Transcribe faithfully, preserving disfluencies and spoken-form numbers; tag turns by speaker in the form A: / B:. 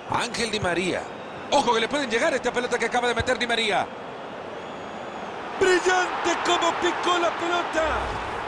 A: Ángel Di María. Ojo que le pueden llegar a esta pelota que acaba de meter Di María.
B: ¡Brillante como picó la pelota!